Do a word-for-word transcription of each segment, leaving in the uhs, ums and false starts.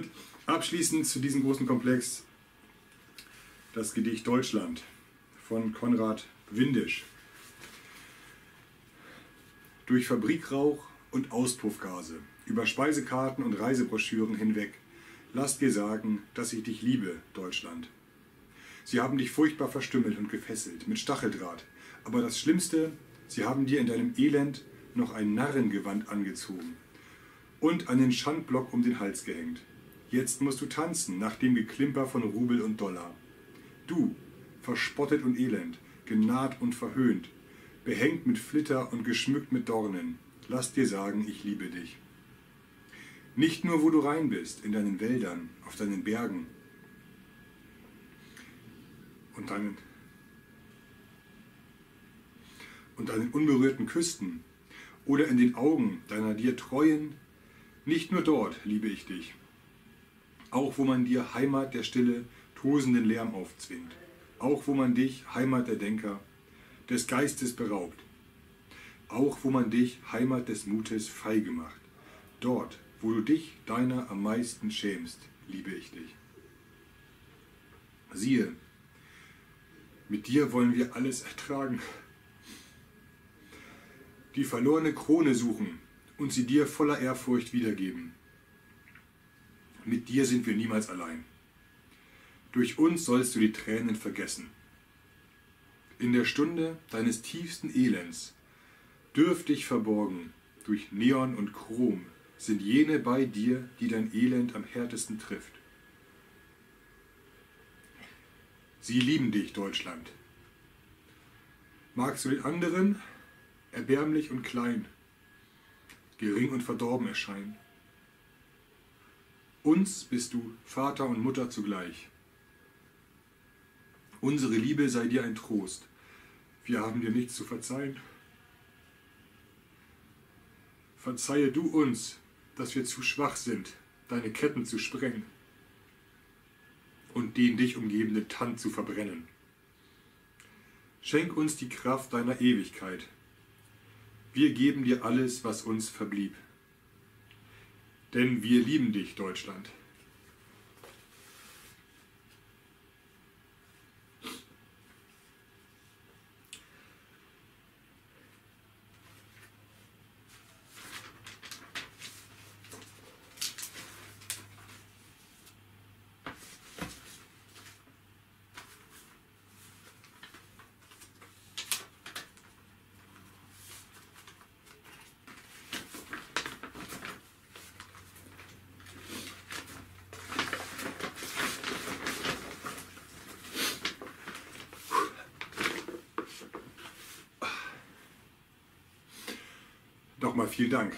Und abschließend zu diesem großen Komplex das Gedicht Deutschland von Konrad Windisch. Durch Fabrikrauch und Auspuffgase, über Speisekarten und Reisebroschüren hinweg, lass dir sagen, dass ich dich liebe, Deutschland. Sie haben dich furchtbar verstümmelt und gefesselt, mit Stacheldraht. Aber das Schlimmste, sie haben dir in deinem Elend noch ein Narrengewand angezogen und einen Schandblock um den Hals gehängt. Jetzt musst du tanzen, nach dem Geklimper von Rubel und Dollar. Du, verspottet und elend, genaht und verhöhnt, behängt mit Flitter und geschmückt mit Dornen, lass dir sagen, ich liebe dich. Nicht nur, wo du rein bist, in deinen Wäldern, auf deinen Bergen und deinen, und deinen unberührten Küsten oder in den Augen deiner dir treuen, nicht nur dort liebe ich dich, auch wo man dir Heimat der Stille, tosenden Lärm aufzwingt, auch wo man dich, Heimat der Denker, des Geistes beraubt, auch wo man dich, Heimat des Mutes, feige macht, dort, wo du dich deiner am meisten schämst, liebe ich dich. Siehe, mit dir wollen wir alles ertragen, die verlorene Krone suchen und sie dir voller Ehrfurcht wiedergeben. Mit dir sind wir niemals allein. Durch uns sollst du die Tränen vergessen. In der Stunde deines tiefsten Elends, dürftig verborgen durch Neon und Chrom, sind jene bei dir, die dein Elend am härtesten trifft. Sie lieben dich, Deutschland. Magst du den anderen erbärmlich und klein, gering und verdorben erscheinen? Uns bist du Vater und Mutter zugleich. Unsere Liebe sei dir ein Trost. Wir haben dir nichts zu verzeihen. Verzeihe du uns, dass wir zu schwach sind, deine Ketten zu sprengen und den dich umgebenden Tand zu verbrennen. Schenk uns die Kraft deiner Ewigkeit. Wir geben dir alles, was uns verblieb. Denn wir lieben dich, Deutschland. Nochmal vielen Dank.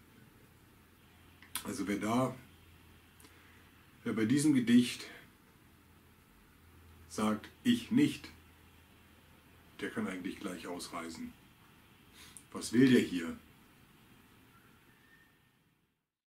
Also wer da, wer bei diesem Gedicht sagt, ich nicht, der kann eigentlich gleich ausreisen. Was will der hier?